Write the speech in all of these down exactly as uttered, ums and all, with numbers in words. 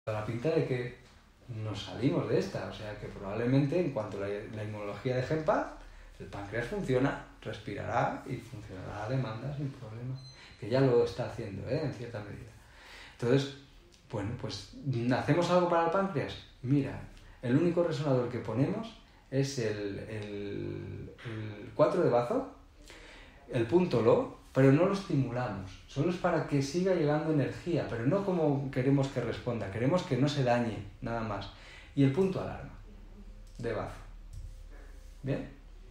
la pinta de que nos salimos de esta, o sea que probablemente en cuanto la, la inmunología deje en paz, el páncreas funciona, respirará y funcionará a demanda sin problema, que ya lo está haciendo, ¿eh? En cierta medida. Entonces, bueno, pues ¿hacemos algo para el páncreas? Mira, el único resonador que ponemos es el, el, el cuatro de bazo, el punto lo, pero no lo estimulamos, solo es para que siga llegando energía, pero no como queremos que responda, queremos que no se dañe, nada más. Y el punto alarma, de bazo. ¿Bien?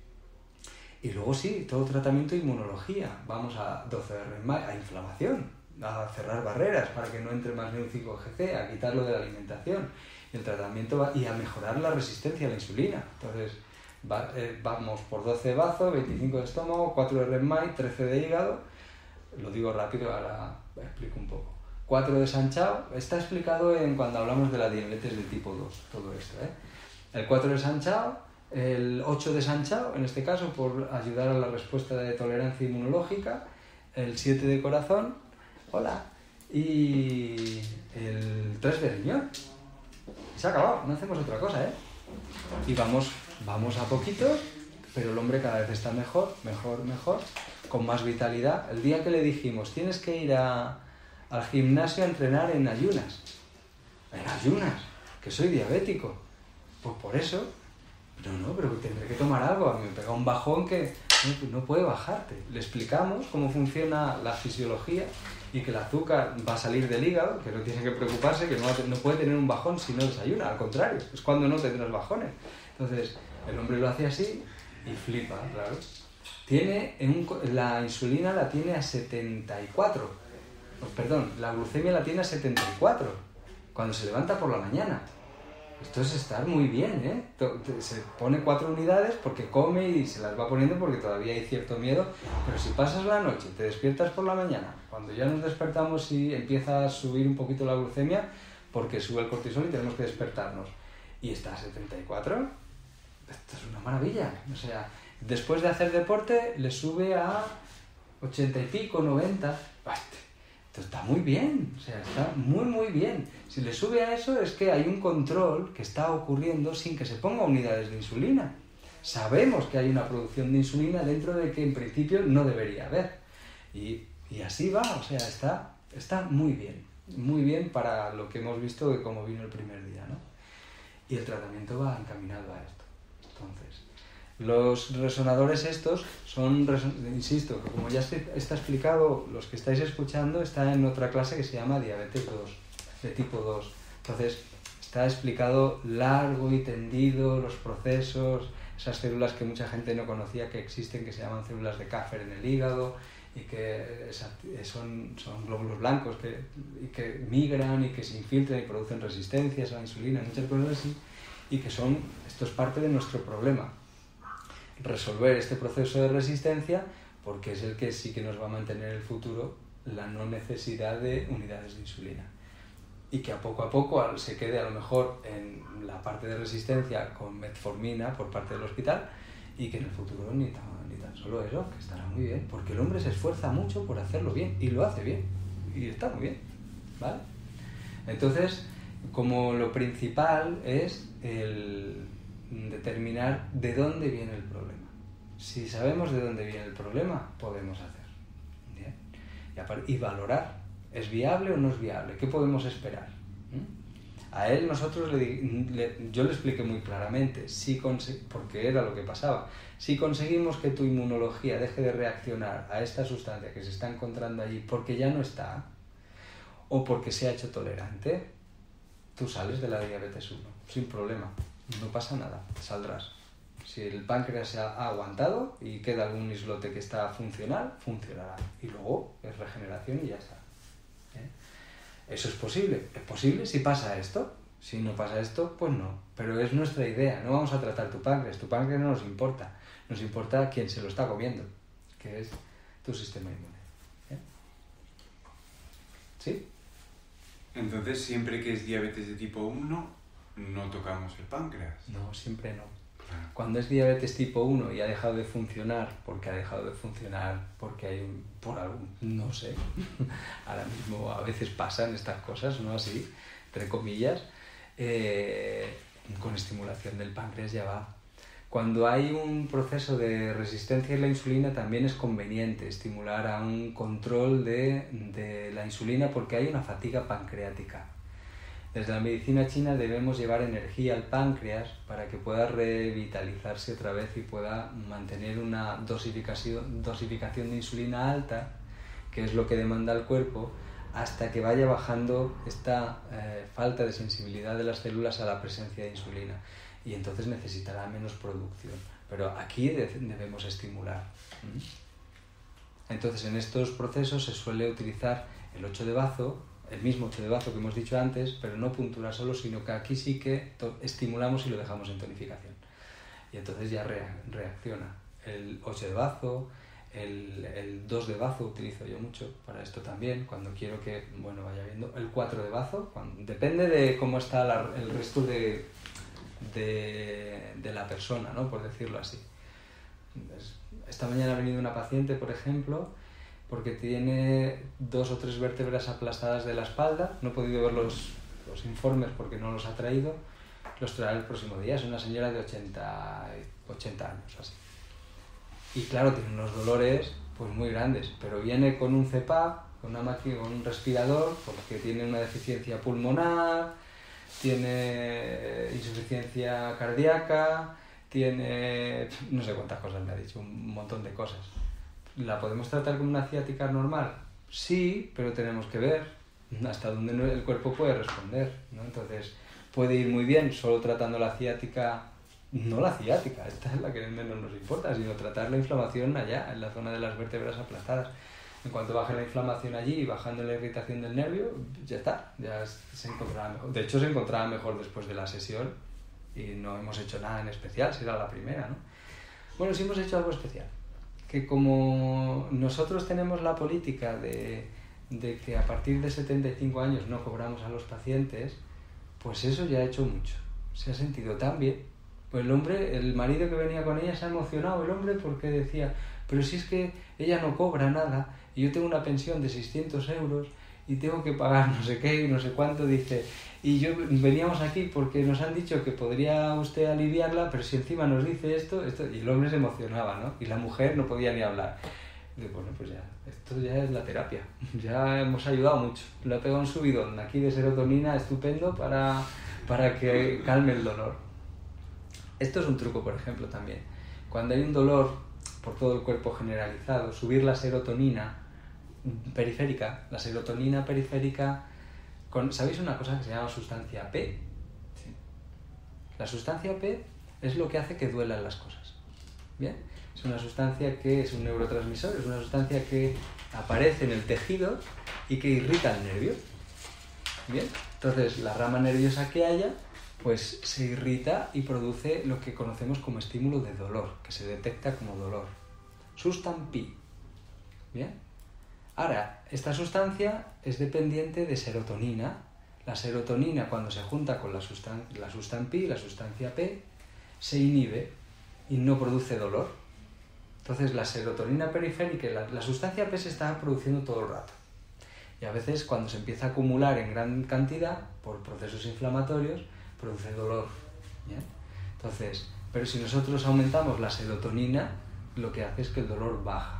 Y luego sí, todo tratamiento de inmunología, vamos a doce R M A, a inflamación, a cerrar barreras para que no entre más neum cinco G C, a quitarlo de la alimentación, y el tratamiento va, y a mejorar la resistencia a la insulina. Entonces, Va, eh, vamos por doce de bazo, veinticinco de estómago, cuatro de R M A I, trece de hígado, lo digo rápido, ahora explico un poco. cuatro de San Chao, está explicado en cuando hablamos de la diabetes de tipo dos, todo esto, ¿eh? El cuatro de San Chao, el ocho de San Chao, en este caso por ayudar a la respuesta de tolerancia inmunológica, el siete de corazón, hola, y el tres de riñón. Se ha acabado, no hacemos otra cosa, ¿eh? Y vamos... Vamos a poquito, pero el hombre cada vez está mejor, mejor, mejor, con más vitalidad. El día que le dijimos, tienes que ir a, al gimnasio a entrenar en ayunas. En ayunas, que soy diabético. Pues por eso, no, no, pero tendré que tomar algo. A mí me pega un bajón que no, no puede bajarte. Le explicamos cómo funciona la fisiología y que el azúcar va a salir del hígado, que no tiene que preocuparse, que no, va a, no puede tener un bajón si no desayuna. Al contrario, es cuando no tendrás bajones. Entonces, el hombre lo hace así y flipa, claro. Tiene en un, la insulina la tiene a setenta y cuatro. Pues, perdón, la glucemia la tiene a setenta y cuatro. Cuando se levanta por la mañana. Esto es estar muy bien, ¿eh? Se pone cuatro unidades porque come y se las va poniendo porque todavía hay cierto miedo. Pero si pasas la noche, te despiertas por la mañana, cuando ya nos despertamos y empieza a subir un poquito la glucemia, porque sube el cortisol y tenemos que despertarnos. Y está a setenta y cuatro, esto es una maravilla. O sea, después de hacer deporte le sube a ochenta y pico, noventa. Esto está muy bien, o sea, está muy muy bien. Si le sube a eso es que hay un control que está ocurriendo sin que se ponga unidades de insulina. Sabemos que hay una producción de insulina dentro de que en principio no debería haber. Y, y así va, o sea, está, está muy bien. Muy bien para lo que hemos visto de cómo vino el primer día, ¿no? Y el tratamiento va encaminado a esto. Entonces, los resonadores estos son, insisto, que como ya está explicado, los que estáis escuchando, está en otra clase que se llama diabetes dos, de tipo dos. Entonces, está explicado largo y tendido los procesos, esas células que mucha gente no conocía que existen, que se llaman células de Kaffer en el hígado, y que son, son glóbulos blancos que, y que migran y que se infiltran y producen resistencias a la insulina, muchas cosas así, y que son, esto es parte de nuestro problema, resolver este proceso de resistencia, porque es el que sí que nos va a mantener en el futuro la no necesidad de unidades de insulina, y que a poco a poco se quede a lo mejor en la parte de resistencia con metformina por parte del hospital, y que en el futuro ni tan, ni tan solo eso, que estará muy bien, porque el hombre se esfuerza mucho por hacerlo bien, y lo hace bien, y está muy bien, ¿vale? Entonces, como lo principal es el determinar de dónde viene el problema. Si sabemos de dónde viene el problema, podemos hacer. ¿Bien? Y, y valorar, ¿es viable o no es viable? ¿Qué podemos esperar? ¿Mm? A él nosotros, le, le, yo le expliqué muy claramente, si porque era lo que pasaba, si conseguimos que tu inmunología deje de reaccionar a esta sustancia que se está encontrando allí porque ya no está, o porque se ha hecho tolerante, tú sales de la diabetes uno, sin problema, no pasa nada, saldrás. Si el páncreas se ha aguantado y queda algún islote que está funcional, funcionará. Y luego es regeneración y ya está. ¿Eh? ¿Eso es posible? ¿Es posible si pasa esto? Si no pasa esto, pues no. Pero es nuestra idea, no vamos a tratar tu páncreas. Tu páncreas no nos importa. Nos importa quién se lo está comiendo, que es tu sistema inmune. ¿Eh? ¿Sí? Entonces, siempre que es diabetes de tipo uno, no tocamos el páncreas. No, siempre no. Claro. Cuando es diabetes tipo uno y ha dejado de funcionar, porque ha dejado de funcionar, porque hay un, por algún, no sé, ahora mismo a veces pasan estas cosas, ¿no? Así, entre comillas, eh, con estimulación del páncreas ya va. Cuando hay un proceso de resistencia a la insulina también es conveniente estimular a un control de, de la insulina porque hay una fatiga pancreática. Desde la medicina china debemos llevar energía al páncreas para que pueda revitalizarse otra vez y pueda mantener una dosificación, dosificación de insulina alta, que es lo que demanda el cuerpo, hasta que vaya bajando esta eh, falta de sensibilidad de las células a la presencia de insulina. Y entonces necesitará menos producción. Pero aquí de- debemos estimular. ¿Mm? Entonces en estos procesos se suele utilizar el ocho de bazo, el mismo ocho de bazo que hemos dicho antes, pero no puntura solo, sino que aquí sí que estimulamos y lo dejamos en tonificación. Y entonces ya rea reacciona. El ocho de bazo, el, el dos de bazo utilizo yo mucho para esto también, cuando quiero que, bueno, vaya viendo. El cuatro de bazo, cuando, depende de cómo está la, el resto de, de, de la persona, ¿no? Por decirlo así. Esta mañana ha venido una paciente, por ejemplo, porque tiene dos o tres vértebras aplastadas de la espalda. No he podido ver los, los informes porque no los ha traído. Los traerá el próximo día. Es una señora de ochenta, ochenta años, así. Y claro, tiene unos dolores pues muy grandes, pero viene con un C P A P, con una máquina, con un respirador, porque tiene una deficiencia pulmonar, tiene insuficiencia cardíaca, tiene no sé cuántas cosas me ha dicho, un montón de cosas. ¿La podemos tratar como una ciática normal? Sí, pero tenemos que ver hasta dónde el cuerpo puede responder, ¿no? Entonces, puede ir muy bien solo tratando la ciática, no la ciática, esta es la que menos nos importa, sino tratar la inflamación allá, en la zona de las vértebras aplastadas. En cuanto baje la inflamación allí y bajando la irritación del nervio, ya está, ya se encontrará mejor. De hecho, se encontraba mejor después de la sesión y no hemos hecho nada en especial, si era la primera, ¿no? Bueno, sí hemos hecho algo especial. Que como nosotros tenemos la política de, de que a partir de setenta y cinco años no cobramos a los pacientes, pues eso ya ha hecho mucho. Se ha sentido tan bien. Pues el hombre, el marido que venía con ella se ha emocionado, el hombre, porque decía, pero si es que ella no cobra nada y yo tengo una pensión de seiscientos euros y tengo que pagar no sé qué y no sé cuánto, dice, y yo veníamos aquí porque nos han dicho que podría usted aliviarla, pero si encima nos dice esto, esto, y el hombre se emocionaba, ¿no? Y la mujer no podía ni hablar. Y digo, bueno, pues ya, esto ya es la terapia, ya hemos ayudado mucho. Le ha pegado un subidón aquí de serotonina estupendo para, para que calme el dolor. Esto es un truco, por ejemplo, también. Cuando hay un dolor por todo el cuerpo generalizado, subir la serotonina periférica, la serotonina periférica, con, ¿sabéis una cosa que se llama sustancia P? Sí. La sustancia P es lo que hace que duelan las cosas. ¿Bien? Es una sustancia que es un neurotransmisor, es una sustancia que aparece en el tejido y que irrita el nervio. ¿Bien? Entonces, la rama nerviosa que haya, pues se irrita y produce lo que conocemos como estímulo de dolor, que se detecta como dolor. Sustan P. ¿Bien? Ahora, esta sustancia es dependiente de serotonina. La serotonina, cuando se junta con la, sustan la sustancia P, la sustancia P, se inhibe y no produce dolor. Entonces, la serotonina periférica, la, la sustancia P se está produciendo todo el rato. Y a veces, cuando se empieza a acumular en gran cantidad, por procesos inflamatorios, produce dolor. ¿Bien? Entonces, pero si nosotros aumentamos la serotonina, lo que hace es que el dolor baja.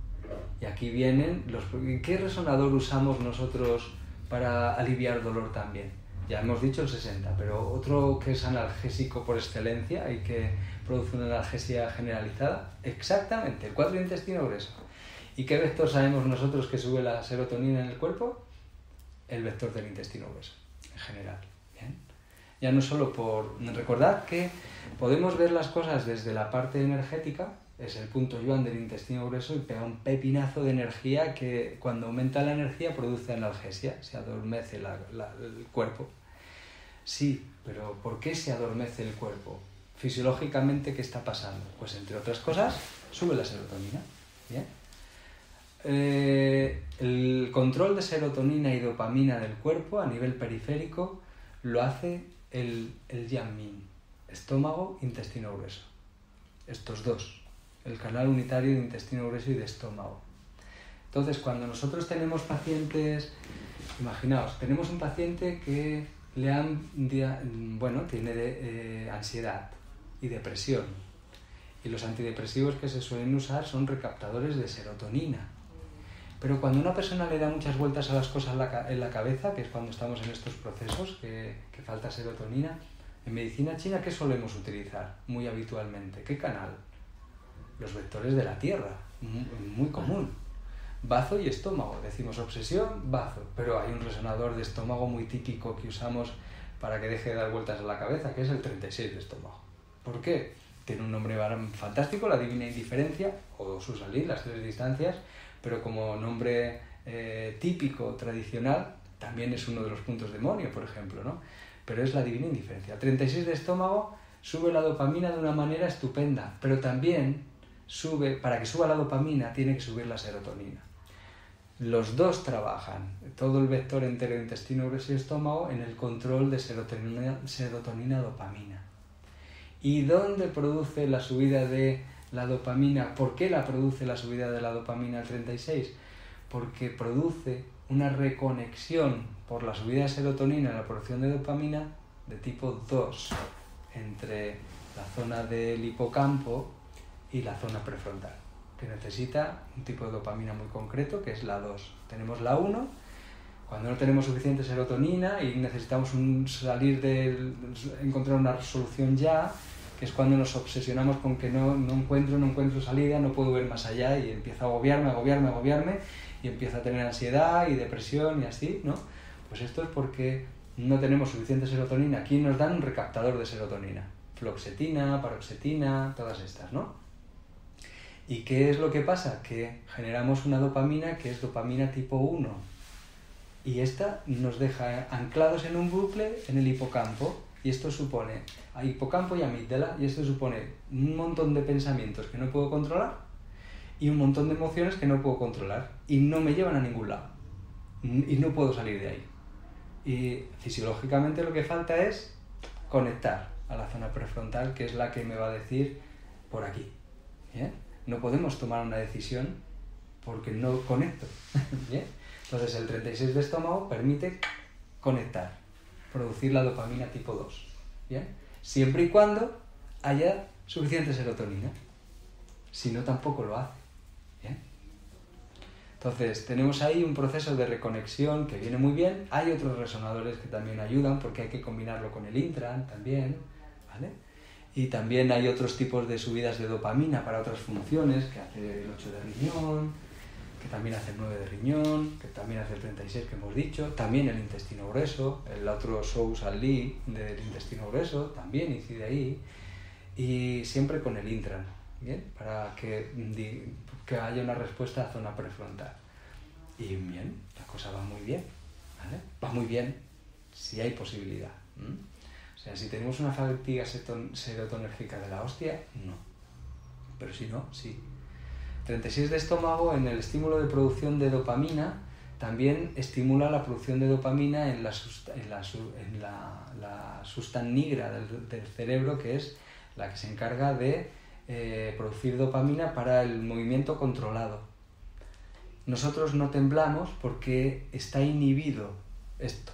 Y aquí vienen los... ¿Qué resonador usamos nosotros para aliviar dolor también? Ya hemos dicho el sesenta, pero otro que es analgésico por excelencia y que produce una analgesia generalizada, exactamente, el cuatro de intestino grueso. ¿Y qué vector sabemos nosotros que sube la serotonina en el cuerpo? El vector del intestino grueso, en general. ¿Bien? Ya no solo por... Recordad que podemos ver las cosas desde la parte energética, es el punto yuan del intestino grueso y pega un pepinazo de energía que cuando aumenta la energía produce analgesia, se adormece la, la, el cuerpo. Sí, pero ¿por qué se adormece el cuerpo? Fisiológicamente, ¿qué está pasando? Pues entre otras cosas, sube la serotonina. ¿Bien? Eh, el control de serotonina y dopamina del cuerpo a nivel periférico lo hace el, el Yang Min, estómago, intestino grueso. Estos dos. El canal unitario de intestino grueso y de estómago. Entonces, cuando nosotros tenemos pacientes, imaginaos, tenemos un paciente que le han, bueno, tiene eh, ansiedad y depresión. Y los antidepresivos que se suelen usar son recaptadores de serotonina. Pero cuando una persona le da muchas vueltas a las cosas en la, en la cabeza, que es cuando estamos en estos procesos, que, que falta serotonina, en medicina china, ¿qué solemos utilizar muy habitualmente? ¿Qué canal? Los vectores de la Tierra, muy, muy común. Bazo y estómago, decimos obsesión, bazo, pero hay un resonador de estómago muy típico que usamos para que deje de dar vueltas a la cabeza, que es el treinta y seis de estómago. ¿Por qué? Tiene un nombre fantástico, la divina indiferencia, o Susalí, las tres distancias, pero como nombre eh, típico, tradicional, también es uno de los puntos demonio, por ejemplo, ¿no? Pero es la divina indiferencia. treinta y seis de estómago sube la dopamina de una manera estupenda, pero también sube, para que suba la dopamina, tiene que subir la serotonina. Los dos trabajan, todo el vector entero intestino grueso y estómago, en el control de serotonina, serotonina dopamina. ¿Y dónde produce la subida de la dopamina? ¿Por qué la produce la subida de la dopamina al treinta y seis? Porque produce una reconexión por la subida de serotonina y la producción de dopamina de tipo dos entre la zona del hipocampo y la zona prefrontal, que necesita un tipo de dopamina muy concreto, que es la dos. Tenemos la uno, cuando no tenemos suficiente serotonina y necesitamos un salir de encontrar una solución ya, que es cuando nos obsesionamos con que no, no encuentro, no encuentro salida, no puedo ver más allá y empiezo a agobiarme, agobiarme, agobiarme y empiezo a tener ansiedad y depresión y así, ¿no? Pues esto es porque no tenemos suficiente serotonina. Aquí nos dan un recaptador de serotonina, fluoxetina, paroxetina, todas estas, ¿no? ¿Y qué es lo que pasa? Que generamos una dopamina que es dopamina tipo uno y esta nos deja anclados en un bucle en el hipocampo. Y esto supone a hipocampo y amígdala, y esto supone un montón de pensamientos que no puedo controlar y un montón de emociones que no puedo controlar y no me llevan a ningún lado y no puedo salir de ahí. Y fisiológicamente lo que falta es conectar a la zona prefrontal, que es la que me va a decir por aquí. ¿Bien? No podemos tomar una decisión porque no conecto. ¿Bien? Entonces el treinta y seis de estómago permite conectar, producir la dopamina tipo dos, ¿bien? Siempre y cuando haya suficiente serotonina, si no tampoco lo hace, ¿bien? Entonces tenemos ahí un proceso de reconexión que viene muy bien. Hay otros resonadores que también ayudan porque hay que combinarlo con el Intran también, ¿vale? Y también hay otros tipos de subidas de dopamina para otras funciones, que hace el ocho de riñón, que también hace el nueve de riñón, que también hace el treinta y seis que hemos dicho, también el intestino grueso, el otro Shou-Sal-Li del intestino grueso también incide ahí, y siempre con el Intran, ¿bien? Para que, que haya una respuesta a zona prefrontal. Y bien, la cosa va muy bien, ¿vale? Va muy bien si hay posibilidad. ¿Mm? O sea, si tenemos una fatiga serotonérgica de la hostia, no. Pero si no, sí. treinta y seis de estómago, en el estímulo de producción de dopamina, también estimula la producción de dopamina en la, en la, en la, la sustancia nigra del, del cerebro, que es la que se encarga de eh, producir dopamina para el movimiento controlado. Nosotros no temblamos porque está inhibido esto.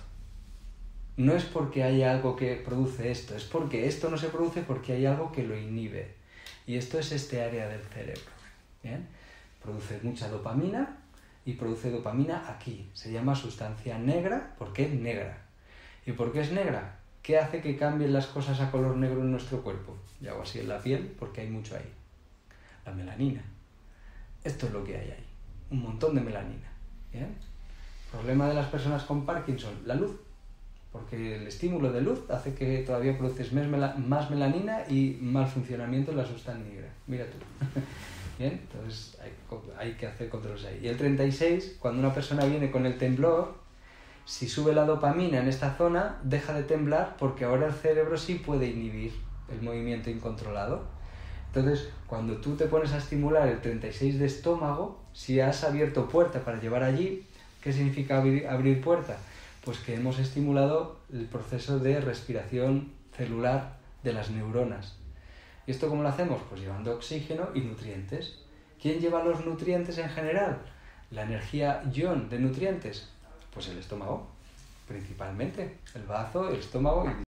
No es porque haya algo que produce esto, es porque esto no se produce porque hay algo que lo inhibe. Y esto es este área del cerebro. ¿Bien? Produce mucha dopamina y produce dopamina aquí. Se llama sustancia negra porque es negra. ¿Y por qué es negra? ¿Qué hace que cambien las cosas a color negro en nuestro cuerpo? Y hago así en la piel porque hay mucho ahí. La melanina. Esto es lo que hay ahí. Un montón de melanina. ¿Bien? Problema de las personas con Parkinson, la luz. Porque el estímulo de luz hace que todavía produces más melanina y mal funcionamiento en la sustancia negra. Mira tú. Bien, entonces hay, hay que hacer controles ahí. Y el treinta y seis, cuando una persona viene con el temblor, si sube la dopamina en esta zona, deja de temblar porque ahora el cerebro sí puede inhibir el movimiento incontrolado. Entonces, cuando tú te pones a estimular el treinta y seis de estómago, si has abierto puerta para llevar allí, ¿qué significa abrir, abrir puerta? Pues que hemos estimulado el proceso de respiración celular de las neuronas. ¿Y esto cómo lo hacemos? Pues llevando oxígeno y nutrientes. ¿Quién lleva los nutrientes en general? La energía ion de nutrientes. Pues el estómago. principalmente el bazo, el estómago y